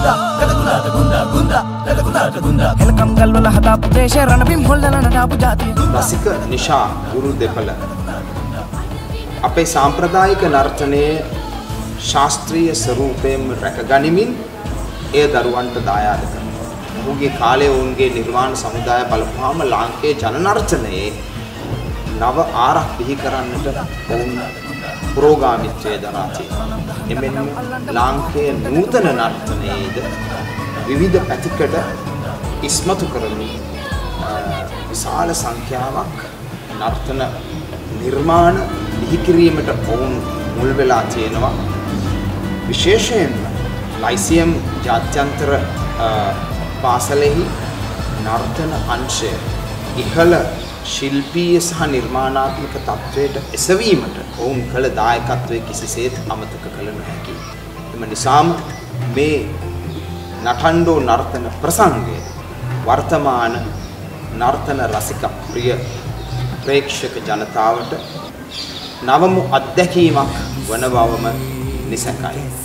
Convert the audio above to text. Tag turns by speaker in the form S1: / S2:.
S1: එලකම් ගල්වල හදාපු දේශේ රණබිම් හොල්ලන නඩාපු ජාතිය
S2: රසික නිෂා ගුරු දෙපළ අපේ සාම්ප්‍රදායික නර්තනයේ ශාස්ත්‍රීය ස්වරූපයෙන් රැකගනිමින් එය දරුවන්ට දායාද කරනවා. ඔහුගේ කාලයේ ඔවුන්ගේ නිර්මාණ සමුදාය බලපෑම ලාංකේය ජන නර්තනයේ නව ආරක් බිහි කරන්නට ඔවුන් පුරෝගාමීත්වයේ දරා තියෙනවා. එමෙන්ම ලාංකේය නූතන නර්තනයේද විවිධ පැතිකඩ ඉස්මතු කරමින් විශාල සංඛ්‍යාවක් නර්තන නිර්මාණ බිහි කිරීමට ඔවුන් මුල් වෙලා තියෙනවා. විශේෂයෙන්ම ලයිසියම් ජාත්‍යන්තර පාසලෙහි නර්තන අංශය ඉහළ ශිල්පීය සහ නිර්මාණාත්මක තත්වයට එසවීමට ඔවුන් කළ දායකත්වයේ කිසිසේත් අමතක කළ නොහැකි. එම නිසාම මේ නටඬෝ නර්තන ප්‍රසංගය වර්තමාන නර්තන රසික ප්‍රිය ප්‍රේක්ෂක ජනතාවට නවමු අත්දැකීමක් වන බවම නිසැකයි.